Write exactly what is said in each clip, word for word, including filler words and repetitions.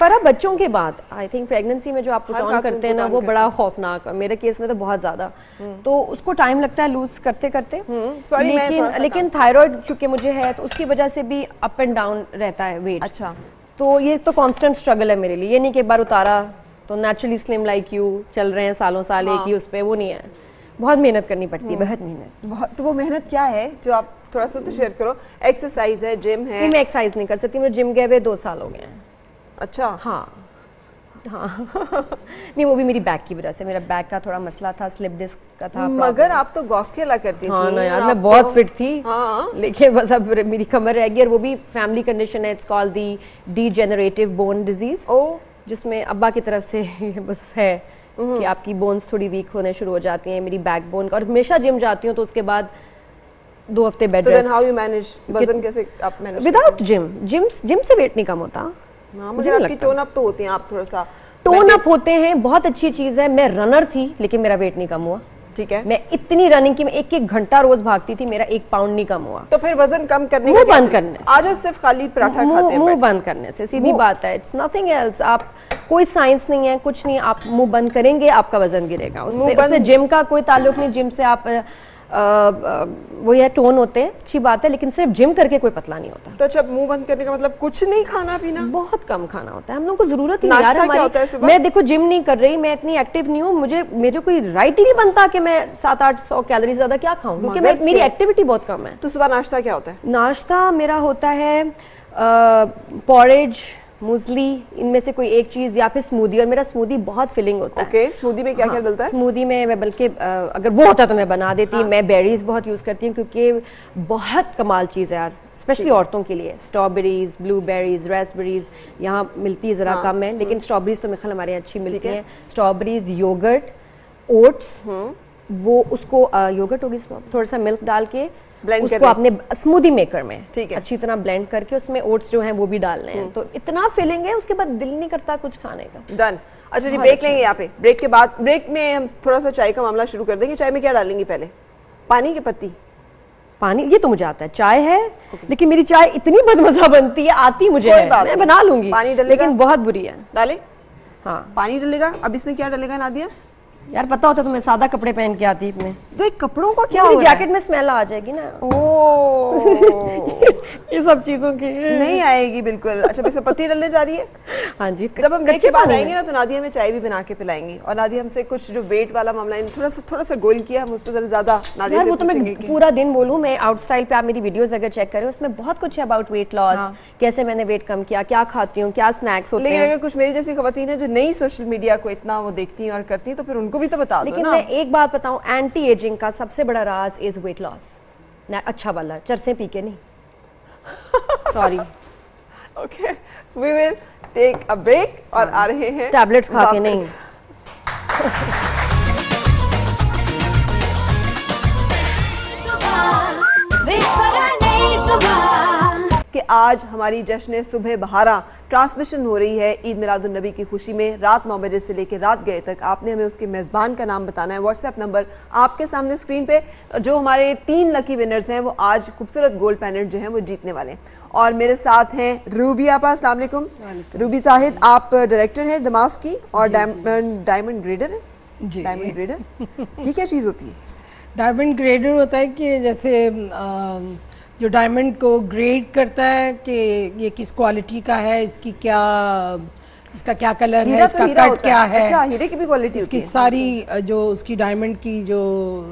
पर अब बच्चों के बाद आई थिंक प्रेगनेंसी में जो आप पुट ऑन करते हैं ना, वो बड़ा खौफनाक है। मेरे केस में तो बहुत ज्यादा, तो उसको टाइम लगता है लूज करते करते। लेकिन लेकिन थायराइड क्योंकि मुझे है तो उसकी वजह से भी अप एंड डाउन रहता है वेट। अच्छा, तो ये तो कांस्टेंट स्ट्रगल है मेरे लिए। ये नहीं कि एक बार उतारा तो नेचुरली स्लिम लाइक यू चल रहे हैं सालों साल एक ही उस पे, वो नहीं है। बहुत मेहनत करनी पड़ती है, बहुत मेहनत। तो वो मेहनत क्या है जो आप थोड़ा सा तो शेयर करो? एक्सरसाइज है, जिम है? मैं एक्सरसाइज नहीं कर सकती, मुझे जिम गए हुए दो साल हो गए हैं। अच्छा, हाँ हाँ नहीं, वो भी मेरी बैक की वजह से। मेरा बैक का थोड़ा मसला था, स्लिप डिस्क का था। मगर आप तो गोल्फ खेला करती थी। हाँ ना यार, मैं बहुत तो... फिट थी। हाँ। लेकिन बस अब मेरी कमर रह गई, और वो भी फैमिली कंडीशन है, it's called the degenerative bone disease, जिसमें अब्बा की तरफ से बस है कि आपकी बोन्स थोड़ी वीक होने शुरू हो जाती हैं। मेरी बैक बोन का, और हमेशा जिम जाती हूँ तो उसके बाद दो हफ्ते बेड रेस्ट। तो देन हाउ यू मैनेज वजन? कैसे आप manage? Without gym gym gym से वेट नहीं कम होता। हाँ, मुझे आपकी टोन अप तो होती हैं, आप थोड़ा सा टोन अप होते हैं, बहुत अच्छी चीज है। मैं रनर थी लेकिन मेरा वेट नहीं कम हुआ। ठीक है, मैं इतनी रनिंग की, मैं एक एक घंटा रोज भागती थी, मेरा एक पाउंड नहीं कम हुआ। तो फिर वजन कम करने का बंद करने से, आज सिर्फ खाली पराठा खाते हैं, मुंह बंद करने से सीधी बात है। It's nothing else. आप कोई साइंस नहीं है, कुछ नहीं, आप मुंह बंद करेंगे आपका वजन गिरेगा। उससे, उससे जिम का कोई ताल्लुक नहीं। जिम से आप आ, आ, वो ये टोन होते हैं, अच्छी बात है, लेकिन सिर्फ जिम करके कोई पतला नहीं होता। तो जब मुंह बंद करने का मतलब कुछ नहीं खाना पीना? बहुत कम खाना होता है, हम लोग को जरूरत ही नहीं यार हमारी। मैं देखो जिम नहीं कर रही, मैं इतनी एक्टिव नहीं हूँ, मुझे मेरे कोई राइट ही नहीं बनता कि मैं सात आठ सौ कैलोरी ज्यादा क्या खाऊं, क्योंकि मैं मेरी एक्टिविटी बहुत कम है। तो सुबह नाश्ता क्या होता है? नाश्ता मेरा होता है पॉरेज, मूसली, इनमें से कोई एक चीज, या फिर स्मूदी। और मेरा स्मूदी बहुत फिलिंग होता okay, है। स्मूदी में क्या क्या डलता है? स्मूदी में मैं बल्कि अगर वो होता तो मैं बना देती। हाँ। मैं बेरीज बहुत यूज करती हूँ क्योंकि बहुत कमाल चीज है यार, स्पेशली औरतों के लिए। स्ट्रॉबेरीज, ब्लूबेरीज, रेस्पबेरीज यहाँ मिलती है जरा कम है, लेकिन स्ट्रॉबेरीज तो मेरे ख्याल हमारे यहाँ अच्छी मिलती हैं। स्ट्रॉबेरीज, योगर्ट, ओट्स, वो उसको योगर्ट होगी, थोड़ा सा मिल्क डाल के ब्लेंड उसको आपने स्मूदी मेकर में ठीक है अच्छी तरह ब्लेंड करके उसमें ओट्स जो हैं वो भी डालने हैं। तो इतना फिलिंग है, उसके बाद दिल नहीं करता कुछ खाने का। डन। अच्छा जी, ब्रेक लेंगे यहाँ पे। ब्रेक के बाद, ब्रेक में हम थोड़ा सा चाय का मामला शुरू कर देंगे। चाय में क्या डालेंगे पहले? पानी की पत्ती? पानी ये तो मुझे आता है, चाय है लेकिन मेरी चाय इतनी बदमजा बनती है, आती मुझे है, मैं बना लूंगी। पानी डलेगा लेकिन बहुत बुरी है। डाले? हाँ पानी डलेगा। अब इसमें क्या डलेगा नादिया? यार पता होता तो मैं सादा कपड़े पहन के आती अपने। तो एक कपड़ों का क्या हो रहा है? जैकेट में स्मेल आ जाएगी ना। ओह ये सब चीजों की नहीं आएगी बिल्कुल। अच्छा, इसमें पत्ती डलने जा रही है। हाँ जी। जब हम ब्रेक के बाद आएंगे ना तो नादिया में चाय भी बना के पिलाएंगे। और नादिया हमसे कुछ जो वेट वाला मामला है, थोड़ा सा थोड़ा सा गोल किया, हम उस पर ज्यादा नादिया से वो तो मैं पूरा दिन बोलूं। मैं आउट स्टाइल पे आप मेरी वीडियोस अगर चेक करें, उसमें बहुत कुछ है अबाउट वेट लॉस, कैसे मैंने वेट कम किया, क्या खाती हूँ, क्या स्नैक्स होते हैं। लेकिन अगर कुछ मेरी जैसी खवातीन है जो नई सोशल मीडिया को इतना वो देखती हैं और करती हैं, तो फिर उनको भी तो बता दो ना। मैं एक बात बताऊं, एंटी एजिंग का सबसे बड़ा राज इज वेट लॉस। अच्छा वाला, चरसे पी के नहीं। Sorry. Okay, we will take a break और आ रहे हैं टैबलेट्स खा के नहीं। कि आज हमारी जश्न सुबह बहारा ट्रांसमिशन हो रही है ईद मिलादुन नबी की खुशी में, रात नौ बजे से लेकर रात गए तक। आपने हमें उसके मेज़बान का नाम बताना है। व्हाट्सएप नंबर आपके सामने स्क्रीन पे। जो हमारे तीन लकी विनर्स हैं वो आज खूबसूरत गोल्ड पेंडेंट जो हैं वो जीतने वाले हैं। और मेरे साथ हैं रूबी आपा। अस्सलाम वालेकुम। रूबी साहिद, आप डायरेक्टर हैं दमास की और डायमंड डायमंड ग्रेडर है जी। डायमंड ग्रेडर ये क्या चीज़ होती है? डायमंड ग्रेडर होता है कि जैसे आ, जो डायमंड को ग्रेड करता है कि ये किस क्वालिटी का है, इसकी क्या, इसका क्या कलर है, इसका तो कट क्या है। अच्छा, हीरे की भी क्वालिटी इसकी होती है? सारी जो उसकी डायमंड की जो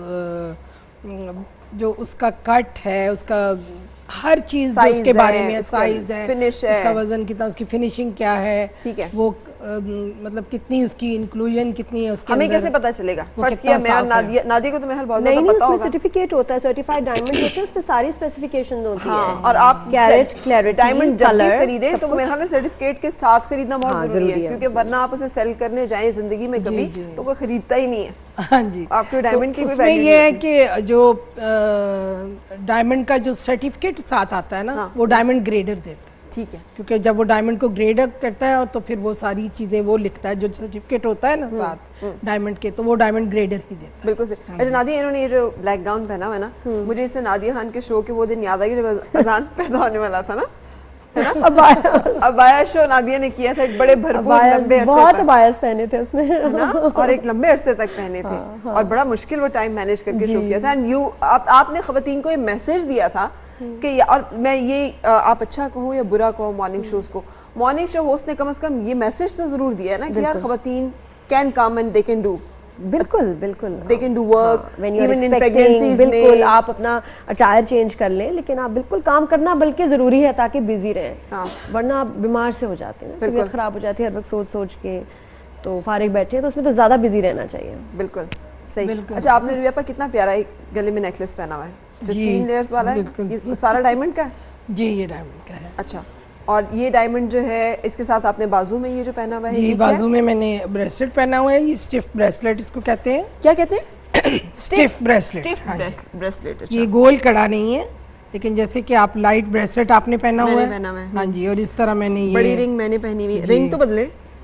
जो उसका कट है, उसका हर चीज उसके बारे में, साइज है, फिनिश है, उसका वजन कितना, उसकी फिनिशिंग क्या है, ठीक है, वो आ, मतलब कितनी उसकी इंक्लूजन कितनी है उसके हमें अंदर, कैसे पता चलेगा? फर्स्ट किया मैं और नादिया, नादिया को तो महल बहुत ज्यादा पता होगा। सर्टिफिकेट होता है, सर्टिफाइड डायमंड होते हैं, उसमें सारी स्पेसिफिकेशंस होती हाँ, हैं। और आप कैरेट, क्लैरिटी, डायमंड जब भी खरीदे तो मेरे ख्याल में सर्टिफिकेट के साथ खरीदना बहुत हाँ, जरूरी है, क्योंकि वरना आप उसे सेल करने जाएं जिंदगी में कभी तो कोई खरीदता ही नहीं है। हाँ जी, आपके डायमंड की उसमें ये है कि जो डायमंड का जो सर्टिफिकेट साथ आता है ना, वो डायमंड ग्रेडर देता है। ठीक है, क्योंकि जब वो डायमंड को ग्रेड अप करता है और तो फिर वो सारी चीजें वो लिखता है, जो सर्टिफिकेट होता है ना साथ डायमंड के, तो वो डायमंड ग्रेडर ही देता है। बिल्कुल सही। अच्छा नादिया, इन्होंने ये जो ब्लैक गाउन पहना हुआ है ना, मुझे इससे नादिया खान के शो के वो दिन याद आ गया जब अजान पैदा होने वाला था ना, अबाया अबाया शो नादिया ने किया था, एक बड़े भरपूर लंबे अरसे बहुत तक, अबायास पहने थे उसमें है ना, और एक लंबे अरसे तक पहने थे। हाँ, हाँ। और बड़ा मुश्किल वो टाइम मैनेज करके शो किया था। एंड यू आप, आपने खवातीन को ये मैसेज दिया था कि, और मैं ये आप अच्छा कहो या बुरा कहो मॉर्निंग शोज को, मॉर्निंग शो होस्ट ने कम से कम ये मैसेज तो जरूर दिया है ना कि यार खवातीन can come and they can do, बिल्कुल बिल्कुल they can do work even in pregnancies. बिल्कुल आप अपना अटायर चेंज कर लें, लेकिन आप बिल्कुल काम करना बल्कि ज़रूरी है ताकि बिजी रहें। हाँ। वरना आप बीमार से हो जाते हैं, तबीयत ख़राब हो जाती है हर वक्त सोच सोच के, तो फारिग बैठे हैं तो उसमें तो ज़्यादा बिजी रहना चाहिए। बिल्कुल सही। अच्छा, आपने रुबिया पर कितना प्यारा एक गले में नेकलेस पहना हुआ है जो तीन लेयर्स वाला है, ये सारा डायमंड का है? जी ये डायमंड का है। अच्छा, और ये डायमंड जो है इसके साथ आपने बाजू में ये जो पहना हुआ है, ये बाजू में मैंने ब्रेसलेट पहना हुआ है, ये स्टिफ ब्रेसलेट इसको कहते हैं। क्या कहते हैं? Stiff bracelet. Stiff bracelet. ये गोल कड़ा नहीं है, लेकिन जैसे कि आप लाइट ब्रेसलेट आपने पहना हुआ है, हाँ जी, और इस तरह मैंने ये बड़ी रिंग मैंने पहनी हुई है। रिंग तो बदले,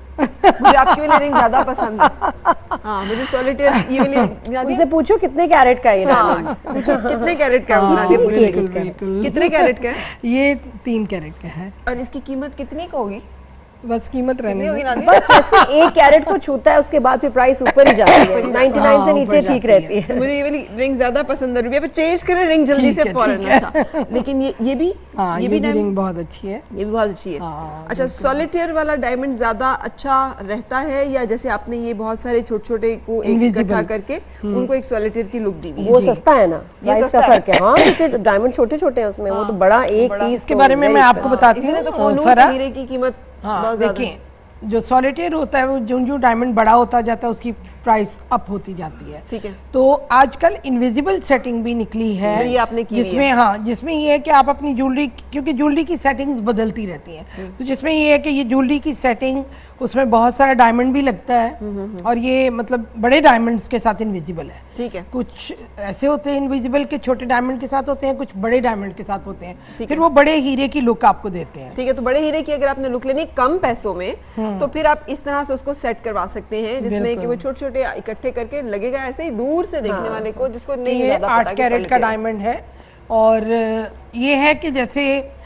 मुझे आपकी वाली रिंग ज्यादा पसंद है। हाँ, मुझे सॉलिटेयर ये वाली। मुझसे पूछो कितने कैरेट का है ये डायमंड? पूछो कितने कैरेट का है? बिल्कुल बिल्कुल। कितने कैरेट का है? ये तीन कैरेट का है। और इसकी कीमत कितनी का होगी? बस कीमत रहने बस जैसे एक कैरेट को छूता है उसके बाद फिर प्राइस ऊपर ही जाती है, निन्यानवे से नीचे ठीक रहती है। मुझे ये वाली रिंग ज्यादा पसंद है। रुबिया पे चेंज करें रिंग जल्दी से फौरन। अच्छा, लेकिन ये ये भी हाँ, ये, ये भी रिंग बहुत अच्छी है, ये भी बहुत अच्छी है। अच्छा, सॉलिटेयर वाला डायमंड ज्यादा अच्छा रहता है या जैसे आपने ये बहुत सारे छोटे छोटे को इकट्ठा करके उनको एक सॉलिटेयर की लुक दी हुई है? वो सस्ता है ना, ये सस्ता फर्क है। हाँ, क्योंकि डायमंड छोटे छोटे हैं उसमें, वो तो बड़ा एक पीस के बारे में मैं आपको बताती हूँ। तो हीरे की कीमत हाँ, देखिए जो सॉलिटेयर होता है वो जो जो डायमंड बड़ा होता जाता है उसकी प्राइस अप होती जाती है। ठीक है। तो आजकल इनविजिबल सेटिंग भी निकली है, ये आपने की जिसमें हाँ जिसमें ये है कि आप अपनी ज्वेलरी, क्योंकि ज्वेलरी की सेटिंग्स बदलती रहती हैं, तो जिसमें ये है कि ये ज्वेलरी की सेटिंग उसमें बहुत सारा डायमंड भी लगता है, और ये मतलब बड़े डायमंड्स के साथ इनविजिबल है। ठीक है। कुछ ऐसे होते हैं इनविजिबल के छोटे डायमंड के साथ होते हैं, कुछ बड़े डायमंड के साथ होते हैं, फिर वो बड़े हीरे की लुक आपको देते हैं। ठीक है, तो बड़े हीरे की अगर आपने लुक लेनी कम पैसों में, तो फिर आप इस तरह से उसको सेट करवा सकते हैं जिसमें कि वो छोटे छोटे इकट्ठे करके लगेगा ऐसे ही दूर से देखने वाले को, जिसको नहीं ज्यादा पता। आठ कैरेट का डायमंड है, और ये है कि जैसे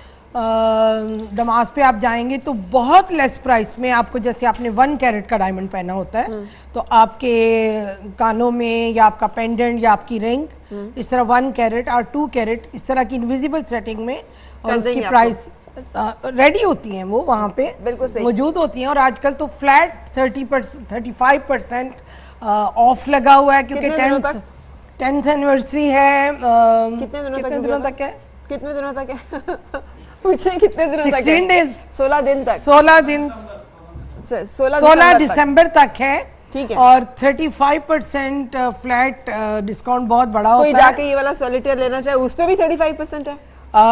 दमास पे आप जाएंगे तो बहुत लेस प्राइस में आपको, जैसे आपने वन कैरेट का डायमंड पहना होता है तो आपके कानों में या आपका पेंडेंट या आपकी रिंग इस तरह वन कैरेट और टू कैरेट इस तरह की इनविजिबल सेटिंग में, और उसकी प्राइस रेडी होती हैं, वो वहाँ पे मौजूद होती हैं। और आजकल तो flat thirty percent thirty five percent off लगा हुआ है, क्योंकि टेंथ टेंथ एनिवर्सरी है। कितने दिनों कितने दिनों तक है? कितने दिनों तक है? पूछे कितने दिनों तक? सिक्सटीन डेज, सोलह दिन तक। सोलह दिन, सोलह दिसंबर तक है। ठीक है। और पैंतीस परसेंट फ्लैट डिस्काउंट बहुत बड़ा होता है। कोई जाके ये वाला सॉलिटेयर लेना चाहे उस पे भी पैंतीस परसेंट है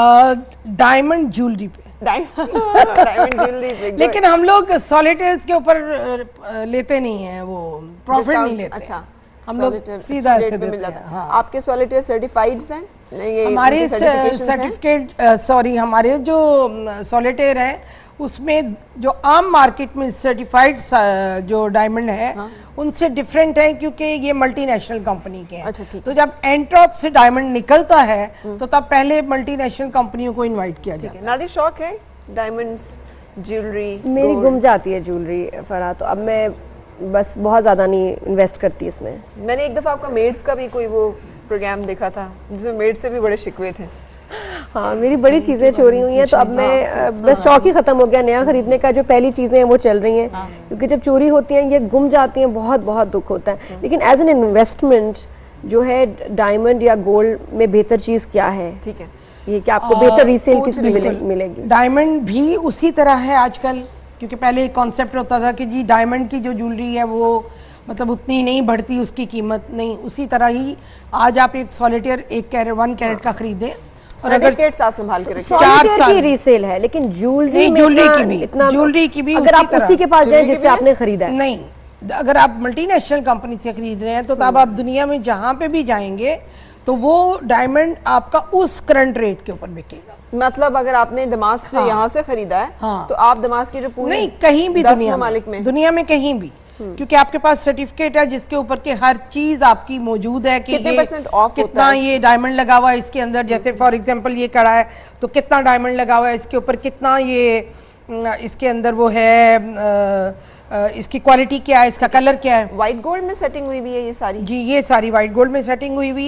डायमंड ज्वेलरी पे, डायमंड ज्वेलरी पे। लेकिन हम लोग सॉलिटेयर्स के ऊपर लेते नहीं हैं, वो प्रॉफिट नहीं लेते। अच्छा, हम लोग सीधा ऐसे देते हैं। हाँ। आपके सॉलिटेयर सर्टिफाइड हैं? हमारे सर्टिफिकेट सॉरी हमारे जो सॉलिटेयर है उसमें जो आम मार्केट में सर्टिफाइड जो डायमंड है हाँ? उनसे डिफरेंट है, क्योंकि ये मल्टीनेशनल कंपनी के हैं। अच्छा, तो जब एंट्रॉप से डायमंड निकलता है तो तब पहले मल्टीनेशनल कंपनियों को इनवाइट किया जाता है। नादिर, शौक है डायमंड्स ज्वेलरी? मेरी गुम जाती है ज्वेलरी फरा, तो अब मैं बस बहुत ज़्यादा नहीं इन्वेस्ट करती इसमें। मैंने एक दफ़ा आपका मेड्स का भी कोई वो प्रोग्राम देखा था जिसमें मेड से भी बड़े शिकवे थे। हाँ, मेरी बड़ी चीज़ें चोरी हुई हैं, तो अब मैं बस शौक ही ख़त्म हो गया नया ख़रीदने का। जो पहली चीज़ें हैं वो चल रही हैं, क्योंकि जब चोरी होती हैं ये गुम जाती हैं, बहुत बहुत दुख होता है। लेकिन एज एन इन्वेस्टमेंट जो है डायमंड या गोल्ड में बेहतर चीज़ क्या है? ठीक है, ये कि आपको बेहतर रीसेल किसकी मिलेगी? डायमंड भी उसी तरह है आजकल, क्योंकि पहले एक कॉन्सेप्ट होता था कि जी डायमंड की जो ज्वेलरी है वो मतलब उतनी नहीं बढ़ती उसकी कीमत, नहीं उसी तरह ही आज आप एक सॉलिटेयर एक कैरेट वन कैरेट का खरीदें और अगर साथ संभाल के रखें, चार साल की रीसेल है, लेकिन ज्वेलरी में ज्वेलरी की भी इतना ज्वेलरी की भी अगर आप उसी के पास जाएं जिससे आपने खरीदा है, नहीं, अगर आप मल्टीनेशनल कंपनी से खरीद रहे हैं तो तब आप दुनिया में जहाँ पे भी जाएंगे तो वो डायमंड आपका उस करंट रेट के ऊपर बिकेगा। मतलब अगर आपने दमास्क से हाँ, यहाँ से खरीदा है हाँ, तो आप दमास्क की जो पूरी नहीं कहीं भी दुनिया में, दुनिया में कहीं भी क्योंकि आपके पास सर्टिफिकेट है जिसके ऊपर के हर चीज आपकी मौजूद है कि कितने ये परसेंट ऑफ कितना होता है? ये डायमंड लगा हुआ है इसके अंदर, जैसे फॉर एग्जांपल ये कड़ा है तो कितना डायमंड लगा हुआ है इसके ऊपर, कितना ये अ, इसके अंदर वो है, अ, अ, इसकी क्वालिटी क्या है, इसका कलर क्या है। व्हाइट गोल्ड में सेटिंग हुई हुई है ये सारी? जी ये सारी वाइट गोल्ड में सेटिंग हुई हुई है।